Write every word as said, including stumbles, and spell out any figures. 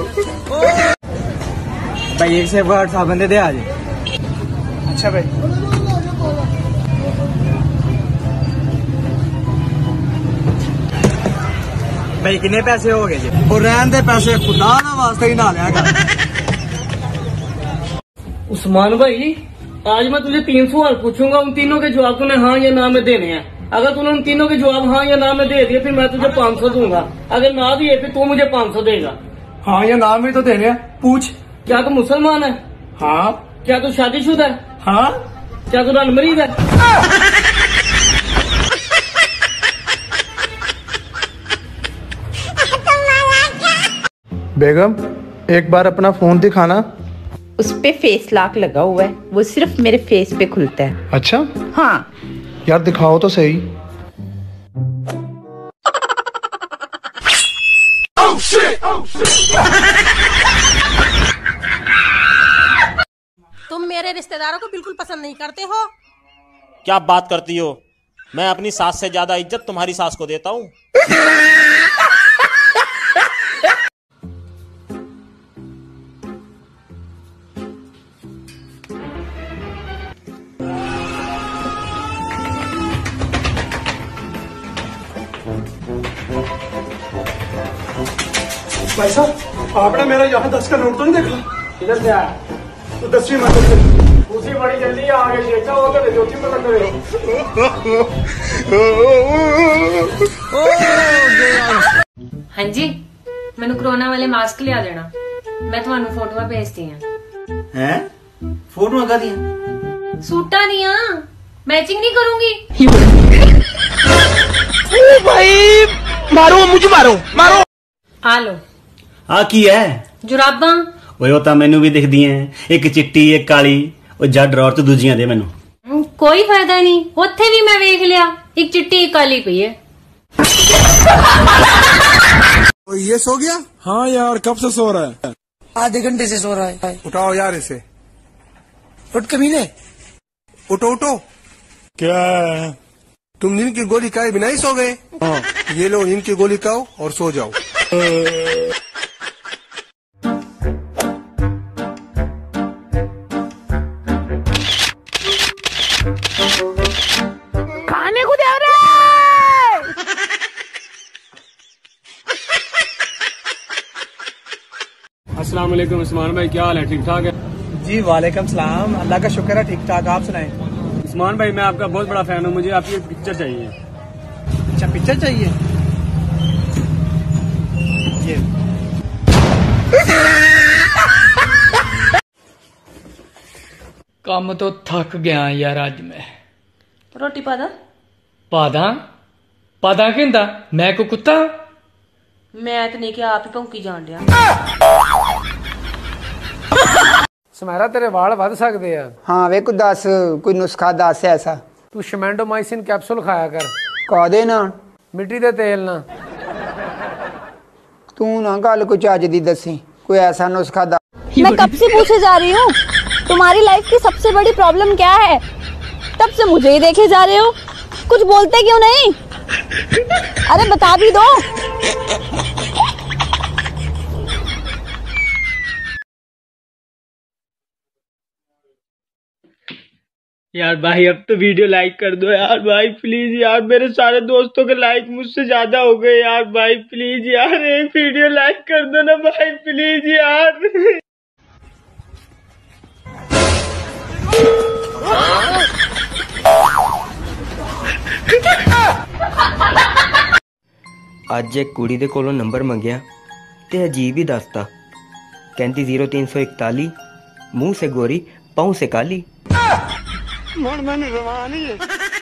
भाई एक से वर्ड साहब बंदे दे आज। अच्छा भाई भाई कितने पैसे हो गए जी? और रहन दे पैसे खुदा ना वास्ते ही ना लिया कर। उस्मान भाई आज मैं तुझे तीन सवाल पूछूंगा, उन तीनों के जवाब तूने हाँ या ना में देने हैं। अगर तूने उन तीनों के जवाब हाँ या ना में दे दिए फिर मैं तुझे पाँच सौ दूंगा, अगर ना दिए फिर तू मुझे पाँच सौ देगा। हाँ या ना में तो देने हैं। पूछ। क्या तू मुसलमान है? हाँ। क्या तू शादीशुदा है? हाँ। क्या तू रनमरीज है? बेगम एक बार अपना फोन दिखाना। उस पे फेस लॉक लगा हुआ है, वो सिर्फ मेरे फेस पे खुलता है। अच्छा हाँ यार दिखाओ तो सही। oh, shit! Oh, shit! तुम मेरे रिश्तेदारों को बिल्कुल पसंद नहीं करते हो। क्या बात करती हो? मैं अपनी सास से ज्यादा इज्जत तुम्हारी सास को देता हूँ। भाई साहब आपने मेरा यहाँ दस का नोट तो नहीं देखा? इधर से आया तो दसवीं मत उसी बड़ी जल्दी आगे देखा हो तो ज्योति पता करे हो। हाँ जी मैंने कोरोना वाले मास्क लिया देना, मैं तुम्हारे फोटो भेजती हूँ। हैं? फोटो लगा दिया? सूटा नहीं आ, मैचिंग नहीं करूंगी। ओ भाई मारो मुझे मारो मारो। आ लो। आ की है? जुराबा वो तो मैनू भी दिखदी हैं, एक चिट्टी एक काली, और जड और तो दूजियां दे मैनू। कोई फायदा नहीं, उत्थे भी मैं देख लिया, एक चिट्टी एक काली पई है। ये सो गया? हाँ यार कब से सो रहा है? आधे घंटे से सो रहा है। उठाओ यार इसे। उठ कमीने। उठो उठो। क्या है? तुम नींद की गोली खाए बिना ही सो गए? हाँ। ये लो नींद की गोली खाओ और सो जाओ। खाने को दे रहा है। अस्सलाम वालेकुम उस्मान भाई, क्या हाल है? ठीक ठाक है जी वालेकुम सलाम, अल्लाह का शुक्र है ठीक ठाक। आप सुनाएं? उस्मान भाई मैं आपका बहुत बड़ा फैन हूँ, मुझे आपकी एक पिक्चर चाहिए। अच्छा पिक्चर चाहिए? ये काम तो थक गया यार आज मैं। रोटी पादा पादा पादा कहता मैं को कुत्ता? मैं तो नहीं कि आप ही भौंकी जान दिया। समारा तेरे वाल वध सकते हैं? हाँ वे कुछ दस कोई नुस्खा दस ऐसा। तू शमेंडोमाइसिन कैप्सूल खाया कर। कह दे ना मिट्टी दे तेल ना। तू ना गल कुछ अज दी दसी, कोई ऐसा नुस्खा दस। मैं कब से पूछे जा रही हूँ तुम्हारी लाइफ की सबसे बड़ी प्रॉब्लम क्या है, तब से मुझे ही देखे जा रहे हो, कुछ बोलते क्यों नहीं? अरे बता भी दो। यार भाई अब तो वीडियो लाइक कर दो यार भाई प्लीज यार, मेरे सारे दोस्तों के लाइक मुझसे ज्यादा हो गए यार भाई प्लीज यार, एक वीडियो लाइक कर दो ना भाई प्लीज यार। ਅੱਜ एक कुड़ी दे कोलों नंबर मंगया ते अजीब ही दसता, कहती जीरो तीन सौ इकताली, मुंह से गोरी पाँव से काली।